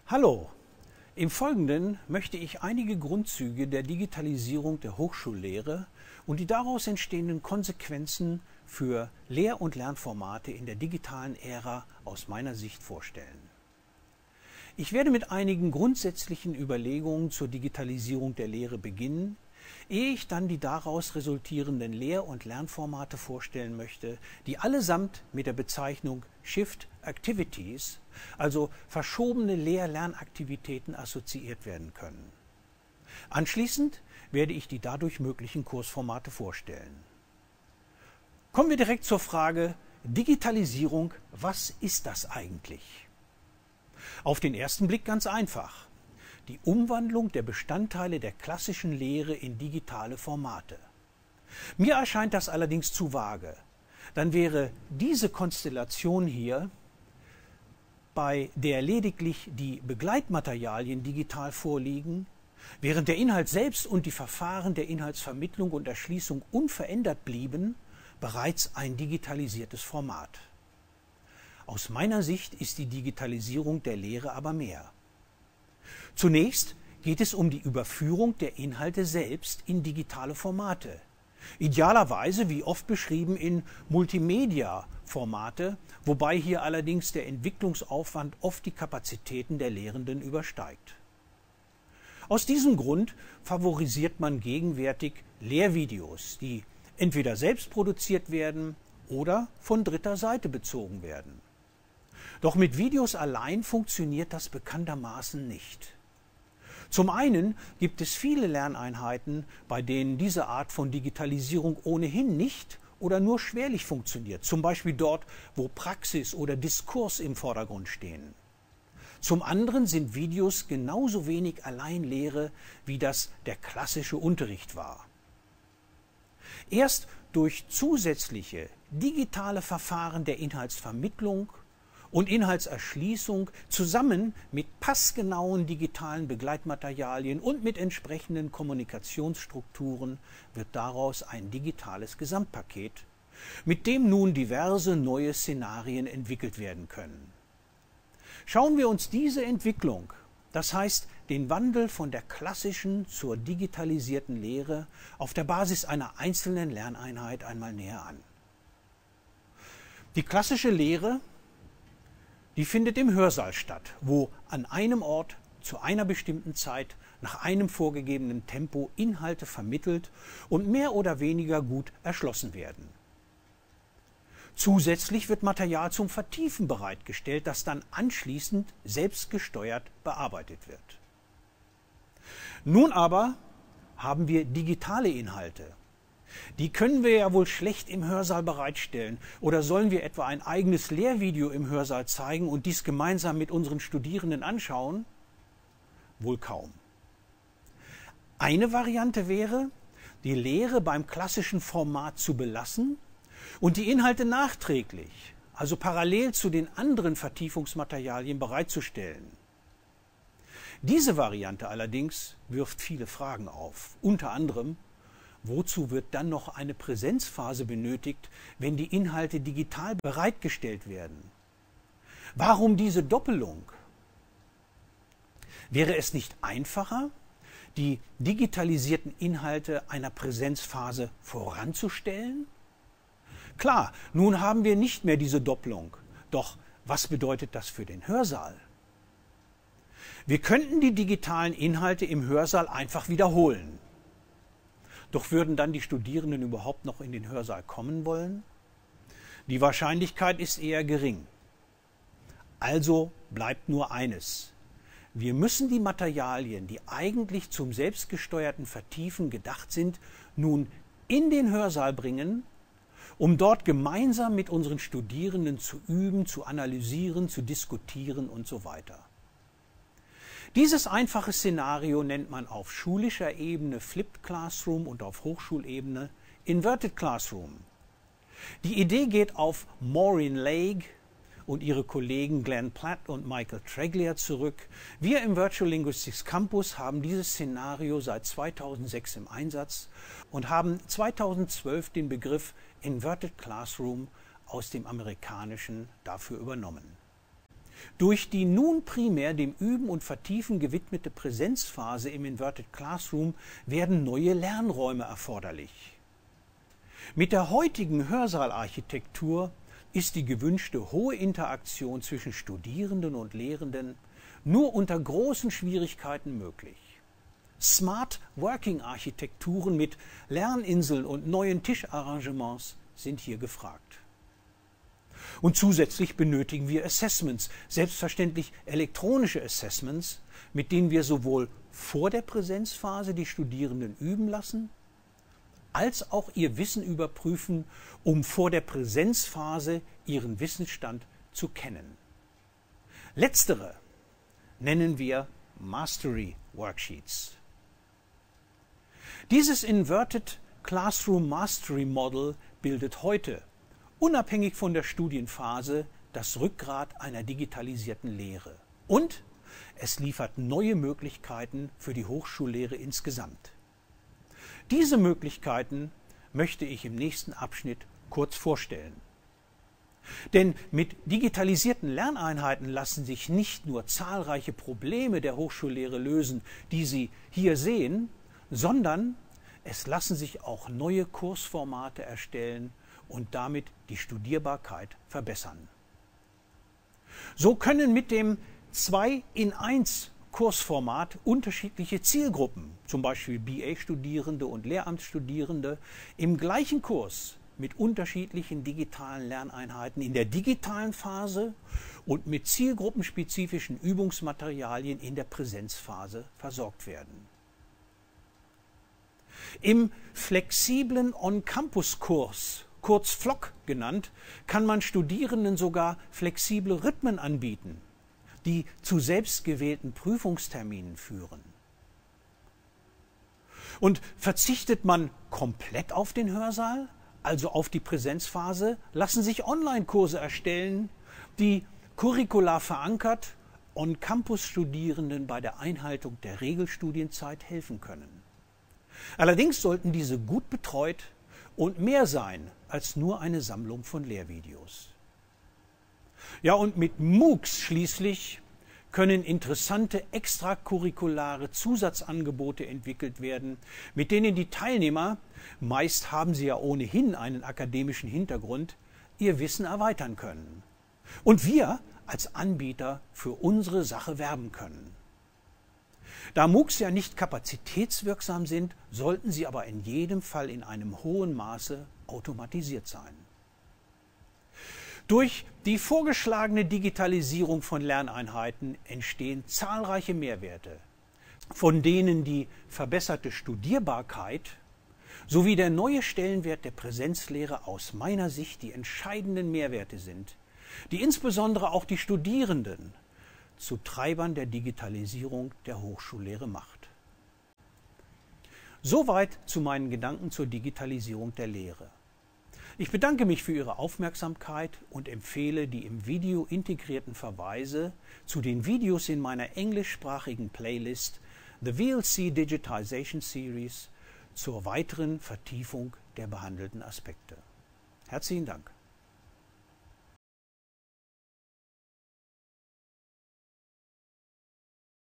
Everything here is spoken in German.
Hallo, im Folgenden möchte ich einige Grundzüge der Digitalisierung der Hochschullehre und die daraus entstehenden Konsequenzen für Lehr- und Lernformate in der digitalen Ära aus meiner Sicht vorstellen. Ich werde mit einigen grundsätzlichen Überlegungen zur Digitalisierung der Lehre beginnen, ehe ich dann die daraus resultierenden Lehr- und Lernformate vorstellen möchte, die allesamt mit der Bezeichnung Shift Activities, also verschobene Lehr-Lernaktivitäten, assoziiert werden können. Anschließend werde ich die dadurch möglichen Kursformate vorstellen. Kommen wir direkt zur Frage Digitalisierung, was ist das eigentlich? Auf den ersten Blick ganz einfach. Die Umwandlung der Bestandteile der klassischen Lehre in digitale Formate. Mir erscheint das allerdings zu vage. Dann wäre diese Konstellation hier, bei der lediglich die Begleitmaterialien digital vorliegen, während der Inhalt selbst und die Verfahren der Inhaltsvermittlung und Erschließung unverändert blieben, bereits ein digitalisiertes Format. Aus meiner Sicht ist die Digitalisierung der Lehre aber mehr. Zunächst geht es um die Überführung der Inhalte selbst in digitale Formate. Idealerweise, wie oft beschrieben, in Multimedia-Formate, wobei hier allerdings der Entwicklungsaufwand oft die Kapazitäten der Lehrenden übersteigt. Aus diesem Grund favorisiert man gegenwärtig Lehrvideos, die entweder selbst produziert werden oder von dritter Seite bezogen werden. Doch mit Videos allein funktioniert das bekanntermaßen nicht. Zum einen gibt es viele Lerneinheiten, bei denen diese Art von Digitalisierung ohnehin nicht oder nur schwerlich funktioniert, zum Beispiel dort, wo Praxis oder Diskurs im Vordergrund stehen. Zum anderen sind Videos genauso wenig Alleinlehre, wie das der klassische Unterricht war. Erst durch zusätzliche digitale Verfahren der Inhaltsvermittlung und Inhaltserschließung zusammen mit passgenauen digitalen Begleitmaterialien und mit entsprechenden Kommunikationsstrukturen wird daraus ein digitales Gesamtpaket, mit dem nun diverse neue Szenarien entwickelt werden können. Schauen wir uns diese Entwicklung, das heißt den Wandel von der klassischen zur digitalisierten Lehre auf der Basis einer einzelnen Lerneinheit einmal näher an. Die klassische Lehre, die findet im Hörsaal statt, wo an einem Ort zu einer bestimmten Zeit nach einem vorgegebenen Tempo Inhalte vermittelt und mehr oder weniger gut erschlossen werden. Zusätzlich wird Material zum Vertiefen bereitgestellt, das dann anschließend selbstgesteuert bearbeitet wird. Nun aber haben wir digitale Inhalte. Die können wir ja wohl schlecht im Hörsaal bereitstellen. Oder sollen wir etwa ein eigenes Lehrvideo im Hörsaal zeigen und dies gemeinsam mit unseren Studierenden anschauen? Wohl kaum. Eine Variante wäre, die Lehre beim klassischen Format zu belassen und die Inhalte nachträglich, also parallel zu den anderen Vertiefungsmaterialien bereitzustellen. Diese Variante allerdings wirft viele Fragen auf, unter anderem: Wozu wird dann noch eine Präsenzphase benötigt, wenn die Inhalte digital bereitgestellt werden? Warum diese Doppelung? Wäre es nicht einfacher, die digitalisierten Inhalte einer Präsenzphase voranzustellen? Klar, nun haben wir nicht mehr diese Doppelung. Doch was bedeutet das für den Hörsaal? Wir könnten die digitalen Inhalte im Hörsaal einfach wiederholen. Doch würden dann die Studierenden überhaupt noch in den Hörsaal kommen wollen? Die Wahrscheinlichkeit ist eher gering. Also bleibt nur eines: Wir müssen die Materialien, die eigentlich zum selbstgesteuerten Vertiefen gedacht sind, nun in den Hörsaal bringen, um dort gemeinsam mit unseren Studierenden zu üben, zu analysieren, zu diskutieren und so weiter. Dieses einfache Szenario nennt man auf schulischer Ebene Flipped Classroom und auf Hochschulebene Inverted Classroom. Die Idee geht auf Maureen Lake und ihre Kollegen Glenn Platt und Michael Treglia zurück. Wir im Virtual Linguistics Campus haben dieses Szenario seit 2006 im Einsatz und haben 2012 den Begriff Inverted Classroom aus dem Amerikanischen dafür übernommen. Durch die nun primär dem Üben und Vertiefen gewidmete Präsenzphase im Inverted Classroom werden neue Lernräume erforderlich. Mit der heutigen Hörsaalarchitektur ist die gewünschte hohe Interaktion zwischen Studierenden und Lehrenden nur unter großen Schwierigkeiten möglich. Smart Working Architekturen mit Lerninseln und neuen Tischarrangements sind hier gefragt. Und zusätzlich benötigen wir Assessments, selbstverständlich elektronische Assessments, mit denen wir sowohl vor der Präsenzphase die Studierenden üben lassen, als auch ihr Wissen überprüfen, um vor der Präsenzphase ihren Wissensstand zu kennen. Letztere nennen wir Mastery Worksheets. Dieses Inverted Classroom Mastery Model bildet heute, unabhängig von der Studienphase, das Rückgrat einer digitalisierten Lehre. Und es liefert neue Möglichkeiten für die Hochschullehre insgesamt. Diese Möglichkeiten möchte ich im nächsten Abschnitt kurz vorstellen. Denn mit digitalisierten Lerneinheiten lassen sich nicht nur zahlreiche Probleme der Hochschullehre lösen, die Sie hier sehen, sondern es lassen sich auch neue Kursformate erstellen und damit die Studierbarkeit verbessern. So können mit dem 2-in-1 Kursformat unterschiedliche Zielgruppen, zum Beispiel BA-Studierende und Lehramtsstudierende, im gleichen Kurs mit unterschiedlichen digitalen Lerneinheiten in der digitalen Phase und mit zielgruppenspezifischen Übungsmaterialien in der Präsenzphase versorgt werden. Im flexiblen On-Campus-Kurs, kurz FLOC genannt, kann man Studierenden sogar flexible Rhythmen anbieten, die zu selbstgewählten Prüfungsterminen führen. Und verzichtet man komplett auf den Hörsaal, also auf die Präsenzphase, lassen sich Online-Kurse erstellen, die curricular verankert On-Campus-Studierenden bei der Einhaltung der Regelstudienzeit helfen können. Allerdings sollten diese gut betreut und mehr sein als nur eine Sammlung von Lehrvideos. Ja, und mit MOOCs schließlich können interessante extracurriculare Zusatzangebote entwickelt werden, mit denen die Teilnehmer, meist haben sie ja ohnehin einen akademischen Hintergrund, ihr Wissen erweitern können. Und wir als Anbieter für unsere Sache werben können. Da MOOCs ja nicht kapazitätswirksam sind, sollten sie aber in jedem Fall in einem hohen Maße automatisiert sein. Durch die vorgeschlagene Digitalisierung von Lerneinheiten entstehen zahlreiche Mehrwerte, von denen die verbesserte Studierbarkeit sowie der neue Stellenwert der Präsenzlehre aus meiner Sicht die entscheidenden Mehrwerte sind, die insbesondere auch die Studierenden zu Treibern der Digitalisierung der Hochschullehre macht. Soweit zu meinen Gedanken zur Digitalisierung der Lehre. Ich bedanke mich für Ihre Aufmerksamkeit und empfehle die im Video integrierten Verweise zu den Videos in meiner englischsprachigen Playlist The VLC Digitization Series zur weiteren Vertiefung der behandelten Aspekte. Herzlichen Dank.